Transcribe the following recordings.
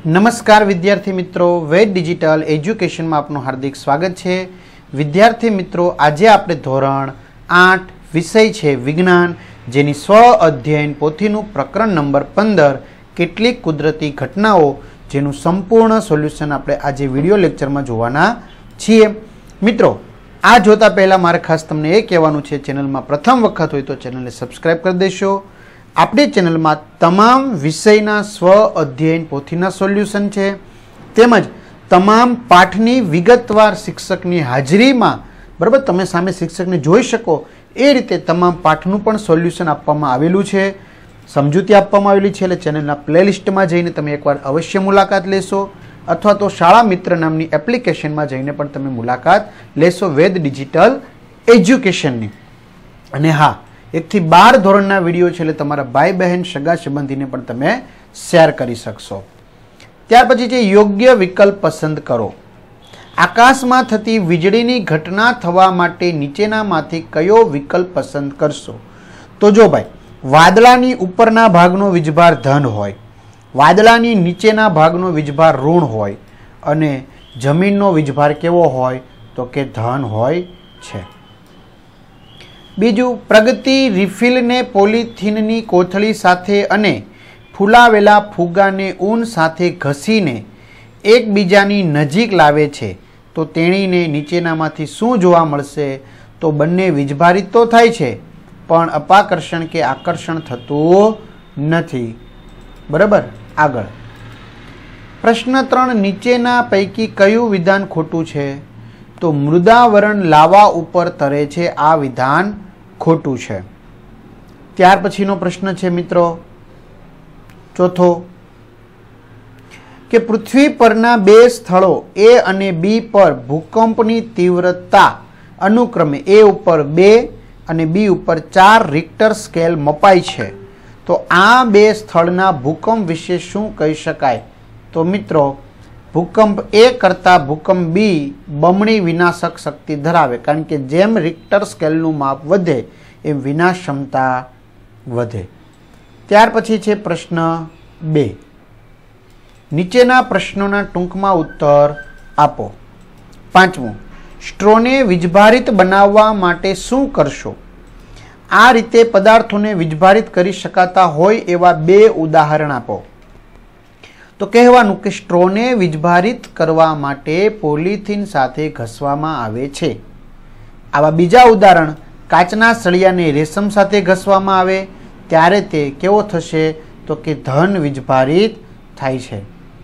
नमस्कार विद्यार्थी मित्रों, वेद डिजिटल एज्युकेशन में आपનું हार्दिक स्वागत है। विद्यार्थी मित्रों, आज આપણે ધોરણ 8 विषय है विज्ञान, जेनी स्व अध्ययन पोथीનું प्रकरण नंबर 15 કેટલીક કુદરતી ઘટનાઓ જેનું સંપૂર્ણ સોલ્યુશન આપણે આજે વિડિયો લેક્ચરમાં જોવાના છીએ। મિત્રો, આ જોતા પહેલા મારે ખાસ તમને એ કહેવાનું છે, ચેનલમાં પ્રથમ વખત હોય તો ચેનલને સબસ્ક્રાઇબ કરી દેશો। આપણી ચેનલમાં તમામ વિષયના સ્વ અધ્યયન પોથીના સોલ્યુશન છે, તેમજ તમામ પાઠની વિગતવાર શિક્ષકની હાજરીમાં બરાબર તમે સામે શિક્ષકને જોઈ શકો એ રીતે તમામ પાઠનું પણ સોલ્યુશન આપવામાં આવેલું છે, સમજૂતી આપવામાં આવેલી છે। એટલે ચેનલના પ્લેલિસ્ટમાં જઈને તમે એકવાર અવશ્ય મુલાકાત લેશો, અથવા તો શાળા મિત્ર નામની એપ્લિકેશનમાં જઈને પણ તમે મુલાકાત લેશો વેદ ડિજિટલ એજ્યુકેશનની। અને હા, 1 થી 12 ધોરણના વિડીયો છે એટલે તમારા ભાઈ બહેન સગા સંબંધીને પણ તમે શેર કરી શકશો। ત્યાર પછી છે યોગ્ય વિકલ્પ પસંદ કરો। આકાશમાં થતી વીજળીની ઘટના થવા માટે નીચેનામાંથી કયો વિકલ્પ પસંદ કરશો? તો જો ભાઈ, વાદળાની ઉપરના ભાગનો વીજભાર ધન હોય, વાદળાની નીચેના ભાગનો વીજભાર ઋણ હોય અને જમીનનો વીજભાર કેવો હોય? તો કે ધન હોય છે। બીજું, પ્રગતિ રિફિલને પોલિથીનની કોથળી સાથે અને ફૂલાવેલા ફુગ્ગાને ઊન સાથે ઘસીને એકબીજાની નજીક લાવે છે તો તેણીને નીચેનામાંથી શું જોવા મળશે? તો બંને વીજભારિત તો થાય છે પણ અપાકર્ષણ કે આકર્ષણ થતું નથી। બરાબર, આગળ પ્રશ્ન 3, નીચેના પૈકી કયું વિધાન ખોટું છે? તો મૃદાવરણ લાવા ઉપર તરે છે, આ વિધાન ખોટું છે। ત્યાર પછીનો પ્રશ્ન છે મિત્રો ચોથો, કે પૃથ્વી પરના બે સ્થળો A અને B પર ભૂકંપની તીવ્રતા અનુક્રમે A ઉપર 2 અને B ઉપર 4 રિક્ટર સ્કેલ મપાય છે, તો આ બે સ્થળના ભૂકંપ વિશે શું કહી શકાય? તો મિત્રો, ભૂકંપ A કરતાં ભૂકંપ B બમણી વિનાશક શક્તિ ધરાવે, કારણ કે જેમ રિક્ટર સ્કેલનું માપ વધે એમ વિનાશ ક્ષમતા વધે। ત્યાર પછી છે પ્રશ્ન 2, નીચેના પ્રશ્નોના ટૂંકમાં ઉત્તર આપો। 5મું, સ્ટ્રોને વીજભારિત બનાવવા માટે શું કરશો? આ રીતે પદાર્થોને વીજભારિત કરી શકાતા હોય એવા 2 ઉદાહરણ આપો। તો કહેવાનું કે સ્ટ્રોને વીજભારિત કરવા માટે પોલિથીન સાથે ઘસવામાં આવે છે। આવા બીજા ઉદાહરણ, કાચના સળિયાને રેશમ સાથે ઘસવામાં આવે ત્યારે તે કેવો થશે? તો કે ધન વીજભારિત થાય છે।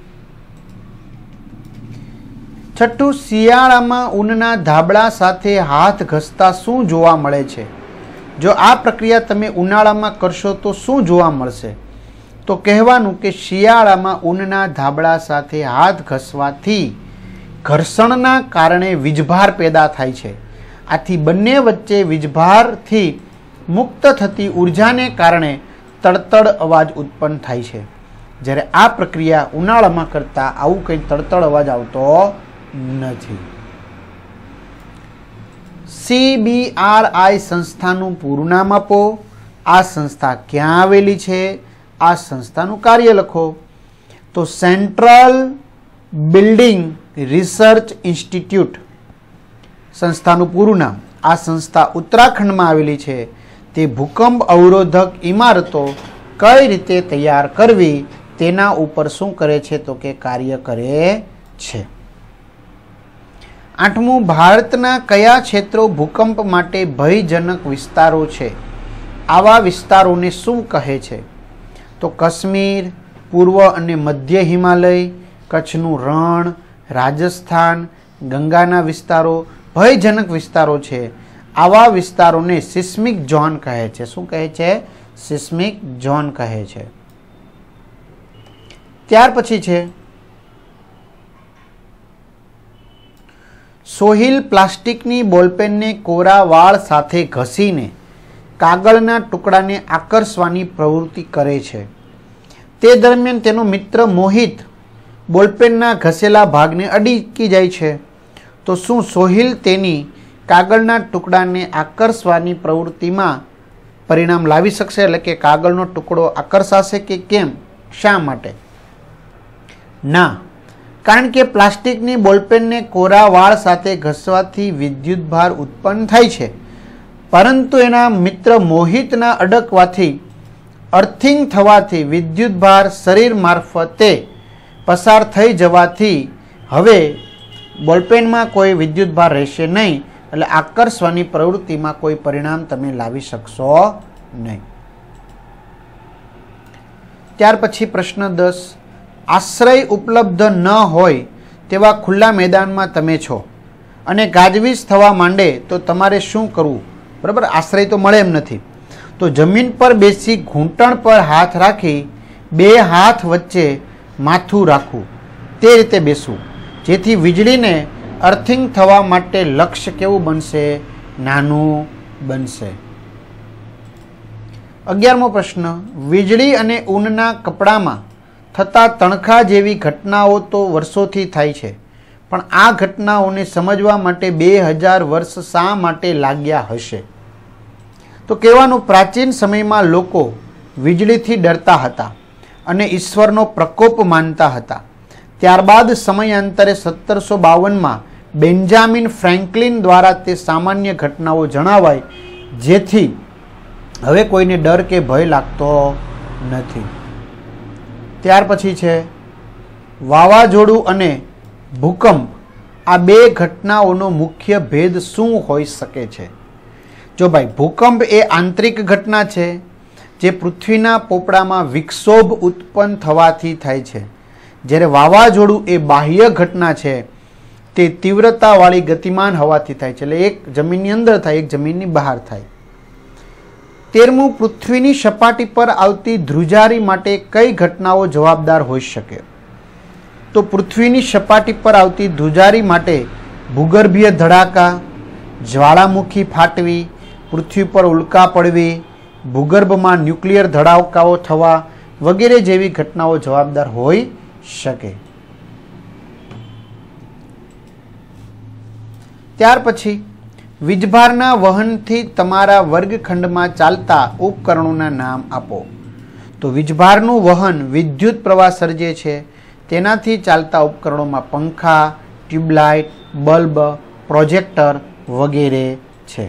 6, શિયાળામાં ઊનના ધાબળા સાથે હાથ ઘસતા શું જોવા મળે છે? જો આ પ્રક્રિયા તમે ઉનાળામાં કરશો તો શું જોવા મળશે? તો કહેવાનું કે શિયાળામાં ઊનના ધાબળા સાથે હાથ ઘસવાથી ઘર્ષણના કારણે વીજભાર પેદા થાય છે। આથી બંને વચ્ચે વીજભારથી મુક્ત થતી ઉર્જાને કારણે તડતડ અવાજ ઉત્પન્ન થાય છે, જ્યારે આ પ્રક્રિયા ઉનાળામાં કરતા આવું કંઈ તડતડ અવાજ આવતો નથી। CBRI સંસ્થાનું પૂરું નામ આપો। આ સંસ્થા ક્યાં આવેલી છે? આ સંસ્થાનું કાર્ય લખો। તો સેન્ટ્રલ બિલ્ડિંગ રિસર્ચ ઇન્સ્ટિટ્યૂટ સંસ્થાનું પૂરું નામ। આ સંસ્થા ઉત્તરાખંડમાં આવેલી છે। તે ભૂકંપ અવરોધક ઇમારતો કઈ રીતે તૈયાર કરવી તેના ઉપર શું કરે છે? તો કે કાર્ય કરે છે। 8મું, ભારતના કયા ક્ષેત્રો ભૂકંપ માટે ભયજનક વિસ્તારો છે? આવા વિસ્તારોને શું કહે છે? તો કાશ્મીર, પૂર્વ અને મધ્ય હિમાલય, કચ્છનું રણ, રાજસ્થાન, ગંગાના વિસ્તારો ભયજનક વિસ્તારો છે। આવા વિસ્તારોને સિસ્મિક ઝોન કહે છે। શું કહે છે? સિસ્મિક ઝોન કહે છે। ત્યાર પછી છે સોહિલ પ્લાસ્ટિકની બોલપેનને કોરા વાળ સાથે ઘસીને કાગળના ટુકડાને આકર્ષવાની પ્રવૃત્તિ કરે છે। તે દરમિયાન તેનો મિત્ર મોહિત બોલપેનના ઘસેલા ભાગને અડકી જાય છે, તો શું સોહિલ તેની કાગળના ટુકડાને આકર્ષવાની પ્રવૃત્તિમાં પરિણામ લાવી શકશે? એટલે કે કાગળનો ટુકડો આકર્ષાશે કે કેમ? શા માટે? ના, કારણ કે પ્લાસ્ટિકની બોલપેનને કોરા વાળ સાથે ઘસવાથી વિદ્યુતભાર ઉત્પન્ન થાય છે, પરંતુ એના મિત્ર મોહિતના અડકવાથી અર્થિંગ થવાથી વિદ્યુતભાર શરીર મારફતે પસાર થઈ જવાથી હવે બોલપેનમાં કોઈ વિદ્યુતભાર રહેશે નહીં, એટલે આકર્ષવાની પ્રવૃત્તિમાં કોઈ પરિણામ તમે લાવી શકશો નહીં. ત્યાર પછી પ્રશ્ન 10, આશ્રય ઉપલબ્ધ ન હોય તેવા ખુલ્લા મેદાનમાં તમે છો અને ગાજવીજ થવા માંડે તો તમારે શું કરવું? બરાબર, આશ્રય તો મળે એમ નથી, તો જમીન પર બેસી ઘૂંટણ પર હાથ રાખી બે હાથ વચ્ચે માથું રાખવું, તે રીતે બેસવું, જેથી વીજળીને અર્થિંગ થવા માટે લક્ષ્ય કેવું બનશે? નાનું બનશે. 11મો પ્રશ્ન, વીજળી અને ઊનના કપડામાં થતા તણખા જેવી ઘટનાઓ તો વર્ષોથી થાય છે, પણ આ ઘટનાઓને સમજવા માટે 2000 વર્ષ શા માટે લાગ્યા હશે? તો કહેવાનું, પ્રાચીન સમયમાં લોકો વીજળીથી ડરતા હતા અને ઈશ્વરનો પ્રકોપ માનતા હતા. ત્યારબાદ સમયાંતરે 1752માં બેન્જામિન ફ્રેન્કલિન દ્વારા તે સામાન્ય ઘટનાઓ જણાવાય, જેથી હવે કોઈને ડર કે ભય લાગતો નથી. ત્યાર પછી છે વાવાઝોડું અને ભૂકંપ. આ બે ઘટનાઓનો મુખ્ય ભેદ શું હોઈ શકે છે? જો ભાઈ, ભૂકંપ એ આંતરિક ઘટના છે જે પૃથ્વીના પોપડામાં વિક્ષોભ ઉત્પન્ન થવાથી થાય છે, જ્યારે વાવાઝોડું એ બાહ્ય ઘટના છે, તે તીવ્રતાવાળી ગતિમાન હવાથી થાય છે, એટલે એક જમીનની અંદર થાય, એક જમીનની બહાર થાય. 13મું, પૃથ્વીની સપાટી પર આવતી ધ્રુજારી માટે કઈ ઘટનાઓ જવાબદાર હોઈ શકે? તો પૃથ્વીની સપાટી પર આવતી ધ્રુજારી માટે ભૂગર્ભીય ધડાકા, જ્વાળામુખી ફાટવી, પૃથ્વી પર ઉલ્કા પડવી, ભૂગર્ભમાં ન્યુક્લિયર ધડાકાઓ થવા વગેરે જેવી ઘટનાઓ જવાબદાર હોઈ શકે. ત્યાર પછી વીજભારના વહનથી તમારા વર્ગખંડમાં ચાલતા ઉપકરણોના નામ આપો. તો વીજભારનું વહન વિદ્યુત પ્રવાહ સર્જે છે, તેનાથી ચાલતા ઉપકરણોમાં પંખા, ટ્યુબલાઇટ, બલ્બ, પ્રોજેક્ટર વગેરે છે.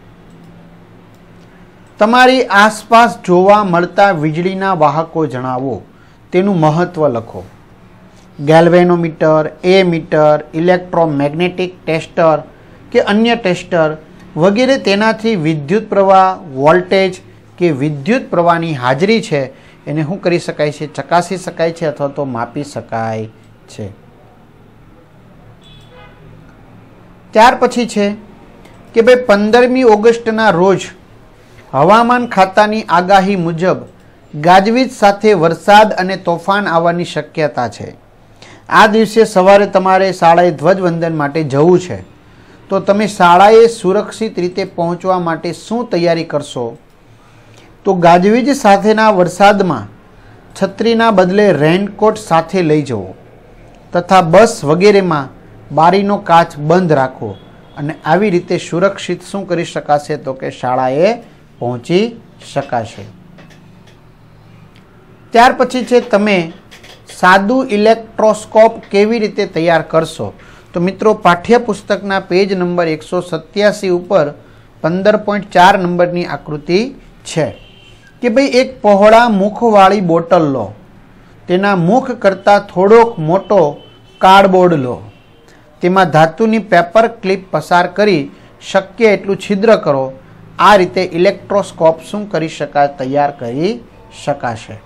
તમારી આસપાસ જોવા મળતા વીજળીના વાહકો જણાવો, તેનું મહત્વ લખો. ગેલ્વેનોમીટર, એમીટર, ઇલેક્ટ્રોમેગ્નેટિક ટેસ્ટર કે અન્ય ટેસ્ટર વગેરે તેનાથી વિદ્યુત પ્રવાહ, વોલ્ટેજ કે વિદ્યુત પ્રવાહની હાજરી છે એને શું કરી શકાય છે? ચકાસી શકાય છે અથવા તો માપી શકાય છે. ત્યાર પછી છે કે ભાઈ 15મી ઓગસ્ટના રોજ હવામાન ખાતાની આગાહી મુજબ ગાજવીજ સાથે વરસાદ અને તોફાન આવવાની શક્યતા છે. આ દિવસે સવારે તમારે શાળાએ ધ્વજવંદન માટે જવું છે, તો તમે શાળાએ સુરક્ષિત રીતે પહોંચવા માટે શું તૈયારી કરશો? તો ગાજવીજ સાથેના વરસાદમાં છત્રીના બદલે રેનકોટ સાથે લઈ જવો તથા બસ વગેરેમાં બારીનો કાચ બંધ રાખવો, અને આવી રીતે સુરક્ષિત શું કરી શકાશે? તો કે શાળાએ પહોંચી શકાશે. ત્યાર પછી છે તમે સાદું ઇલેક્ટ્રોસ્કોપ કેવી રીતે તૈયાર કરશો? તો મિત્રો, પાઠ્યપુસ્તકના પેજ નંબર 187 ઉપર 15.4 નંબરની આકૃતિ છે કે ભાઈ એક પહોળા મુખવાળી બોટલ લો, તેના મુખ કરતાં થોડોક મોટો કાર્ડબોર્ડ લો, તેમાં ધાતુની પેપર ક્લિપ પસાર કરી શક્ય એટલું છિદ્ર કરો. આ રીતે ઇલેક્ટ્રોસ્કોપ શું કરી શકાય? તૈયાર કરી શકાશે.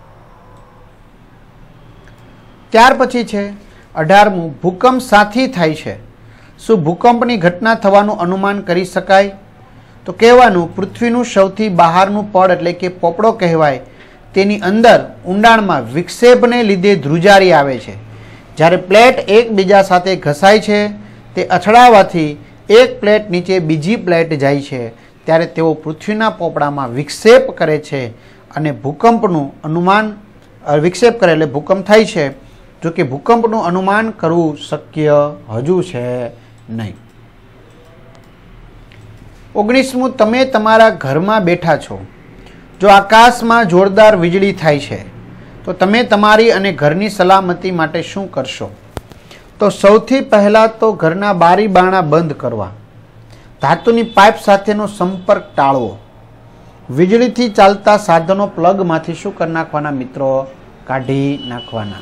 ત્યાર પછી છે 18મું, ભૂકંપ સાથી થાય છે? શું ભૂકંપની ઘટના થવાનું અનુમાન કરી શકાય? તો કહેવાનું, પૃથ્વીનું સૌથી બહારનું પડ એટલે કે પોપડો કહેવાય, તેની અંદર ઊંડાણમાં વિક્ષેપને લીધે ધ્રુજારી આવે છે. જ્યારે પ્લેટ એકબીજા સાથે ઘસાય છે, તે અથડાવાથી એક પ્લેટ નીચે બીજી પ્લેટ જાય છે, ત્યારે તેઓ પૃથ્વીના પોપડામાં વિક્ષેપ કરે છે અને ભૂકંપનું અનુમાન, વિક્ષેપ કરે એટલે ભૂકંપ થાય છે. જો કે ભૂકંપનું અનુમાન કરવું શક્ય હજુ છે નહીં. 19મું, તમે તમારા ઘરમાં બેઠા છો, જો આકાશમાં જોરદાર વીજળી થાય છે, તો तो तमे तमारी अने घरनी सलामती माटे शुं करशो? तो सौथी पहला तो घरना बारी बारણા बंद करवा, धातुनी पाइप साथेनो संपर्क टाळवो, वीजळीथी चालता साधनो प्लगमांथी शुं करी नाखवाना मित्रों? काढी नाखवाना।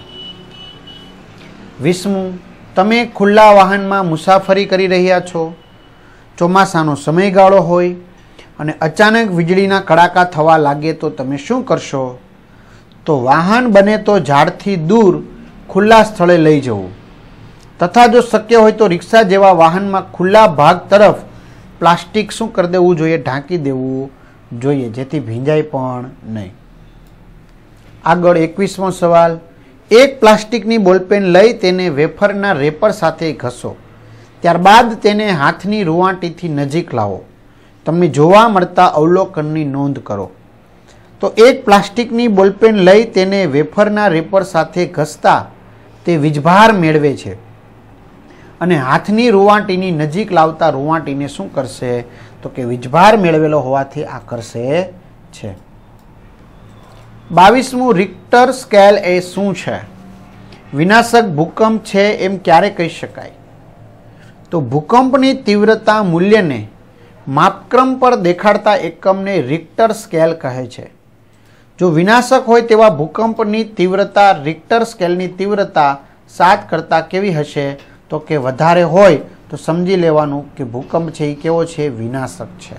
20मुं, तमे खुल्ला वाहनमां मुसाफरी करी रह्या छो, ચોમાસાનો સમયગાળો હોય અને અચાનક વીજળીના કડાકા થવા લાગે તો તમે શું કરશો? તો વાહન બને તો ઝાડથી દૂર ખુલ્લા સ્થળે લઈ જવું, તથા જો શક્ય હોય તો રિક્ષા જેવા વાહનમાં ખુલ્લા ભાગ તરફ પ્લાસ્ટિક શું કરી દેવું જોઈએ? ઢાંકી દેવું જોઈએ, જેથી ભીંજાય પણ નહીં। આગળ 21મો સવાલ, એક પ્લાસ્ટિકની બોલપેન લઈ તેને વેફરના રેપર સાથે ઘસો, ત્યારબાદ તેને હાથની રૂંવાટીથી નજીક લાવો, તમને જોવા મળતા અવલોકનની નોંધ કરો। તો એક પ્લાસ્ટિકની બોલપેન લઈ તેને વેફરના રેપર સાથે ઘસતા તે વીજભાર મેળવે છે અને હાથની રૂંવાટીની નજીક લાવતા રૂંવાટીને શું કરશે? તો કે વીજભાર મેળવેલો હોવાથી આકર્ષે છે। 22મું, રિક્ટર સ્કેલ એ શું છે? વિનાશક ભૂકંપ છે એમ ક્યારે કહી શકાય? તો ભૂકંપની તીવ્રતા મૂલ્યને માપક્રમ પર દેખાડતા એકમને રિક્ટર સ્કેલ કહે છે। જો વિનાશક હોય તેવા ભૂકંપની તીવ્રતા રિક્ટર સ્કેલની તીવ્રતા 7 કરતાં કેવી હશે? તો કે વધારે હોય તો સમજી લેવાનું કે ભૂકંપ છે એ કેવો છે? વિનાશક છે।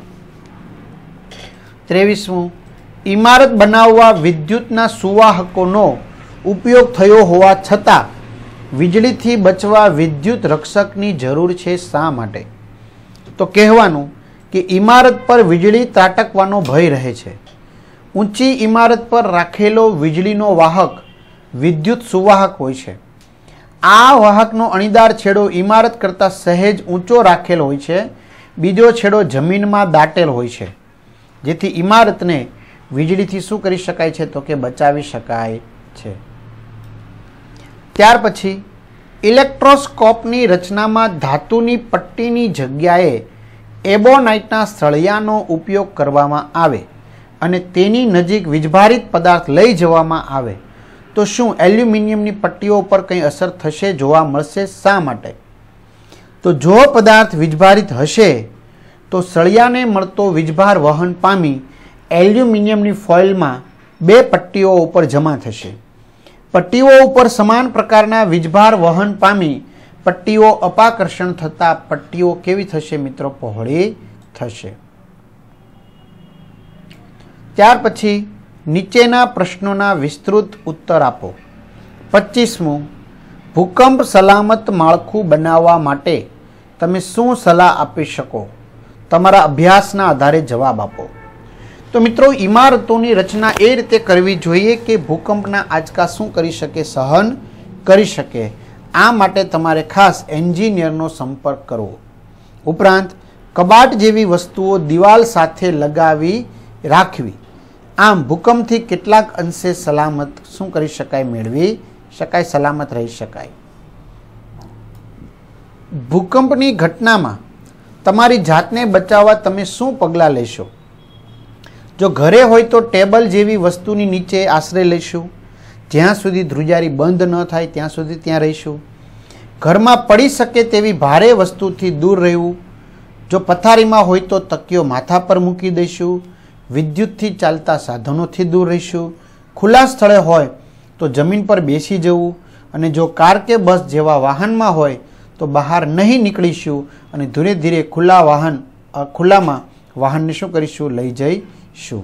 23મું, ઇમારત બનાવવા વિદ્યુતના સુવાહકોનો ઉપયોગ થયો હોવા છતાં વીજળીથી બચવા વિદ્યુત રક્ષકની જરૂર છે, શા માટે? તો કહેવાનું કે ઇમારત પર વીજળી ત્રાટકવાનો ભય રહે છે। ઊંચી ઇમારત પર રાખેલો વીજળીનો વાહક વિદ્યુત સુવાહક હોય છે। આ વાહકનો અણીદાર છેડો ઇમારત કરતાં સહેજ ઊંચો રાખેલ હોય છે, બીજો છેડો જમીનમાં દાટેલ હોય છે, જેથી ઇમારતને વીજળીથી શું કરી શકાય છે? તો કે બચાવી શકાય છે। ત્યાર પછી ઇલેક્ટ્રોસ્કોપની રચનામાં ધાતુની પટ્ટીની જગ્યાએ એબોનાઇટના સળિયાનો ઉપયોગ કરવામાં આવે અને તેની નજીક વીજભારિત પદાર્થ લઈ જવામાં આવે તો શું એલ્યુમિનિયમની પટ્ટીઓ પર કંઈ અસર થશે? જોવા મળશે, શા માટે? તો જો પદાર્થ વીજભારિત હશે તો સળિયાને મળતો વીજભાર વહન પામી એલ્યુમિનિયમની ફોઇલમાં 2 પટ્ટીઓ ઉપર જમા થશે। પટ્ટીઓ ઉપર સમાન પ્રકારના વીજભાર વહન પામી પટ્ટીઓ અપાકર્ષણ થતા પટ્ટીઓ કેવી થશે મિત્રો? પહોળી થશે। ત્યાર પછી નીચેના પ્રશ્નોના વિસ્તૃત ઉત્તર આપો। 25મું, ભૂકંપ સલામત માળખું બનાવવા માટે તમે શું સલાહ આપી શકો? તમારા અભ્યાસના આધારે જવાબ આપો। તો મિત્રો, ઇમારતોની રચના એ રીતે કરવી જોઈએ કે ભૂકંપના આંચકા શું કરી શકે? સહન કરી શકે। આ માટે તમારે ખાસ એન્જિનિયરનો સંપર્ક કરવો। ઉપરાંત કબાટ જેવી વસ્તુઓ દિવાલ સાથે લગાવી રાખવી। આમ ભૂકંપથી કેટલાક અંશે સલામત શું કરી શકાય? મેળવી શકાય, સલામત રહી શકાય। ભૂકંપની ઘટનામાં તમારી જાતને બચાવવા તમે શું પગલાં લેશો? જો ઘરે હોય તો ટેબલ જેવી વસ્તુની નીચે આશ્રય લઈશું, જ્યાં સુધી ધ્રુજારી બંધ ન થાય ત્યાં સુધી ત્યાં રહીશું। ઘરમાં પડી શકે તેવી ભારે વસ્તુથી દૂર રહેવું। જો પથારીમાં હોય તો તકિયો માથા પર મૂકી દઈશું। વિદ્યુતથી ચાલતા સાધનોથી દૂર રહીશું। ખુલ્લા સ્થળે હોય તો જમીન પર બેસી જવું અને જો કાર કે બસ જેવા વાહનમાં હોય તો બહાર નહીં નીકળીશું અને ધીરે ધીરે ખુલ્લામાં વાહનને શું કરીશું? લઈ જઈશું।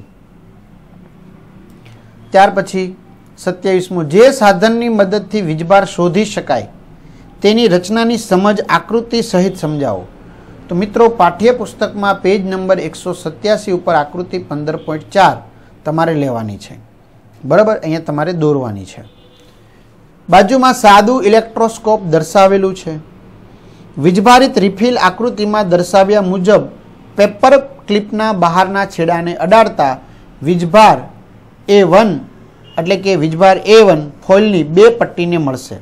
ત્યાર પછી 27મું, જે સાધનની મદદથી વીજભાર શોધી શકાય તેની રચનાની સમજ આકૃતિ સહિત સમજાવો। તો મિત્રો, પાઠ્યપુસ્તકમાં પેજ નંબર 187 ઉપર આકૃતિ 15.4 તમારે લેવાની છે, બરાબર? અહીંયા તમારે દોરવાની છે। બાજુમાં સાદું ઇલેક્ટ્રોસ્કોપ દર્શાવેલું છે। વીજભારિત રિફિલ આકૃતિમાં દર્શાવ્યા મુજબ પેપર ક્લિપના બહારના છેડાને અડાડતા વીજભાર A1 એટલે કે વીજભાર A1 ફોઇલની 2 પટ્ટીને મળશે।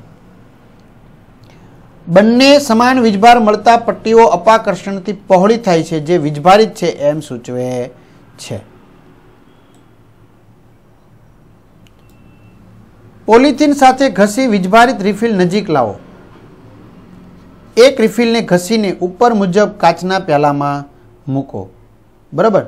બંને સમાન વીજભાર મળતા પટ્ટીઓ અપાકર્ષણથી પહોળી થાય છે, જે વીજભારિત છે એમ સૂચવે છે। પોલિથીન સાથે ઘસી વીજભારિત રિફિલ નજીક લાવો. એક રિફિલને ઘસીને ઉપર મુજબ કાચના પ્યાલામાં મૂકો. બરાબર.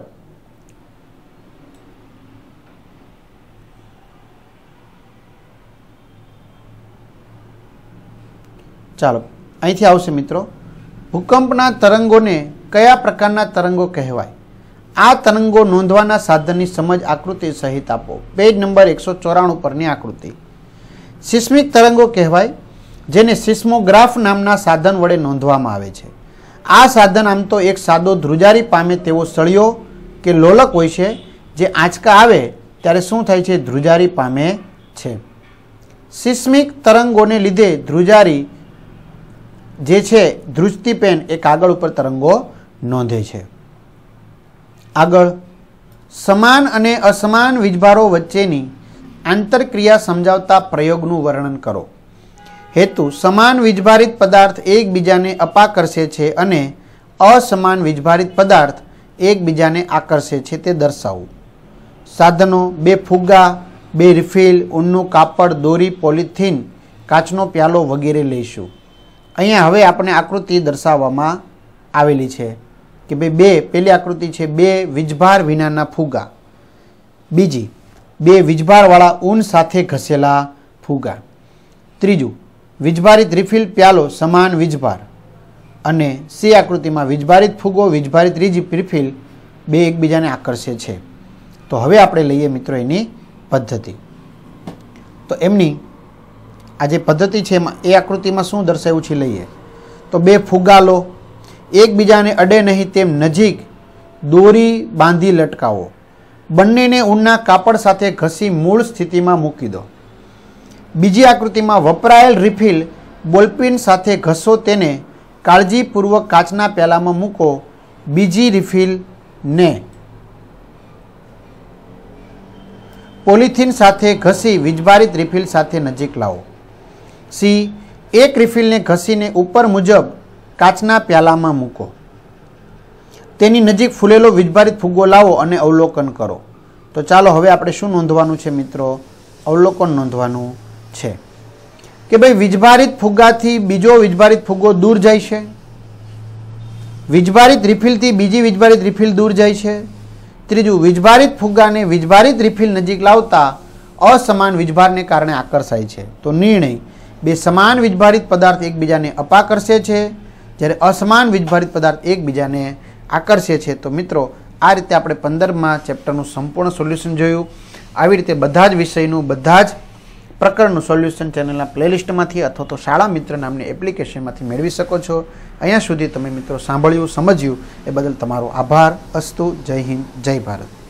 ચાલો અહીંથી આવશે મિત્રો. ભૂકંપના તરંગોને કયા પ્રકારના તરંગો કહેવાય? આ તરંગો નોંધવાના સાધનની સમજ આકૃતિ સહિત આપો. પેજ નંબર 194 પરની આકૃતિ. સિસ્મિક તરંગો કહેવાય, જેને સિસ્મોગ્રાફ નામના સાધન વડે નોંધવામાં આવે છે. આ સાધન આમ તો એક સાદો ધ્રુજારી પામે તેવો સળિયો કે લોલક હોય છે, જે આંચકા આવે ત્યારે શું થાય છે? ધ્રુજારી પામે છે. સિસ્મિક તરંગોને લીધે ધ્રુજારી જે છે, ધ્રુજતી પેન એ કાગળ ઉપર તરંગો નોંધે છે. આગળ, સમાન અને અસમાન વીજભારો વચ્ચેની આંતરક્રિયા સમજાવતા પ્રયોગનું વર્ણન કરો. હેતુ: સમાન વીજભારિત પદાર્થ એકબીજાને અપાકર્ષે છે અને અસમાન વીજભારિત પદાર્થ એકબીજાને આકર્ષે છે તે દર્શાવવું. સાધનો: 2 ફુગ્ગા, 2 રિફિલ, ઊનનું કાપડ, દોરી, પોલિથીન, કાચનો પ્યાલો વગેરે લઈશું. અહીંયા હવે આપણે આકૃતિ દર્શાવવામાં આવેલી છે કે ભાઈ પહેલી આકૃતિ છે 2 વીજભાર વિનાના ફુગ્ગા, બીજી 2 વીજભારવાળા ઊન સાથે ઘસેલા ફુગ્ગા, ત્રીજું વીજભારિત રિફિલ પ્યાલો સમાન વીજભાર, અને સી આકૃતિમાં વીજભારિત ફુગ્ગો, વીજભારિત રિફિલ બે એકબીજાને આકર્ષે છે. તો હવે આપણે લઈએ મિત્રો એની પદ્ધતિ. તો એમની આ જે પદ્ધતિ છે એમાં એ આકૃતિમાં શું દર્શાવ્યું છે લઈએ. તો 2 ફુગ્ગા લો, એકબીજાને અડે નહીં તેમ નજીક દોરી બાંધી લટકાવો. બંનેને ઊનના કાપડ સાથે ઘસી મૂળ સ્થિતિમાં મૂકી દો. બીજી આકૃતિમાં વપરાયેલ રિફિલ બોલપેન સાથે ઘસો, તેને કાળજીપૂર્વક કાચના પ્યાલામાં મૂકો. બીજી રિફિલને પોલિથીન સાથે ઘસી વીજભારિત રિફિલ સાથે નજીક લાવો. સી, એક રિફિલને ઘસીને ઉપર મુજબ કાચના પ્યાલામાં મૂકો. તેની નજીક ફૂલેલો વીજભારિત ફુગ્ગો લાવો અને અવલોકન કરો. તો ચાલો હવે આપણે શું નોંધવાનું છે મિત્રો? અવલોકન નોંધવાનું છે કે ભાઈ વીજભારિત ફુગ્ગાથી બીજો વીજભારિત ફુગ્ગો દૂર જાય છે, વીજભારિત રિફિલથી બીજી વીજભારિત રિફિલ દૂર જાય છે, ત્રીજું વીજભારિત ફુગ્ગાને વીજભારિત રિફિલ નજીક લાવતા અસમાન વીજભારને કારણે આકર્ષાય છે. તો નિર્ણય: 2 સમાન વીજભારિત પદાર્થ એકબીજાને અપાકર્ષે છે, જ્યારે અસમાન વીજભારિત પદાર્થ એકબીજાને આકર્ષે છે. તો મિત્રો આ રીતે આપણે 15મા ચેપ્ટરનું સંપૂર્ણ સોલ્યુશન જોયું. આવી રીતે બધા જ વિષયનું, બધા જ પ્રકરણનું સોલ્યુશન ચેનલના પ્લેલિસ્ટમાંથી અથવા તો શાળા મિત્ર નામની એપ્લિકેશનમાંથી મેળવી શકો છો. અહીંયા સુધી તમે મિત્રો સાંભળ્યું, સમજ્યું એ બદલ તમારો આભાર. અસ્તુ. જય હિન્દ, જય ભારત.